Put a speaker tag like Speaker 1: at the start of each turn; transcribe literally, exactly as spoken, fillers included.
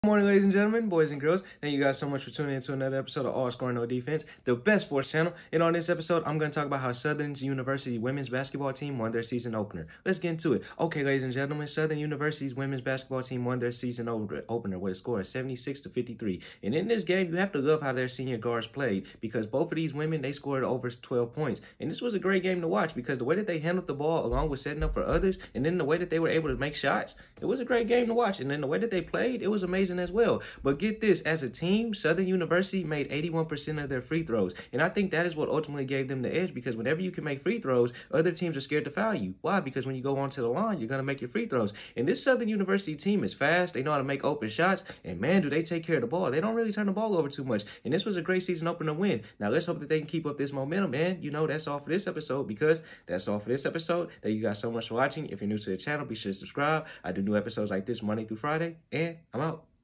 Speaker 1: Good morning, ladies and gentlemen, boys and girls. Thank you guys so much for tuning in to another episode of All Scoring No Defense, the best sports channel. And on this episode, I'm going to talk about how Southern University women's basketball team won their season opener. Let's get into it. Okay, ladies and gentlemen, Southern University's women's basketball team won their season opener with a score of seventy-six to fifty-three. And in this game, you have to love how their senior guards played because both of these women, they scored over twelve points. And this was a great game to watch because the way that they handled the ball along with setting up for others, and then the way that they were able to make shots, it was a great game to watch. And then the way that they played, it was amazing as well. But get this, as a team, Southern University made eighty-one percent of their free throws. And I think that is what ultimately gave them the edge because whenever you can make free throws, other teams are scared to foul you. Why? Because when you go onto the line, you're going to make your free throws. And this Southern University team is fast. They know how to make open shots. And man, do they take care of the ball. They don't really turn the ball over too much. And this was a great season opener win. Now, let's hope that they can keep up this momentum. And, you know, that's all for this episode because that's all for this episode. Thank you guys so much for watching. If you're new to the channel, be sure to subscribe. I do new episodes like this Monday through Friday. And I'm out.